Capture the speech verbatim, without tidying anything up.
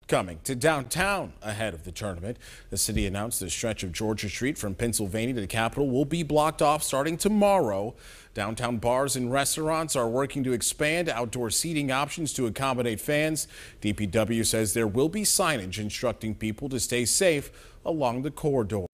Coming to downtown ahead of the tournament, the city announced the stretch of Georgia Street from Pennsylvania to the Capitol will be blocked off starting tomorrow. Downtown bars and restaurants are working to expand outdoor seating options to accommodate fans. D P W says there will be signage instructing people to stay safe along the corridor.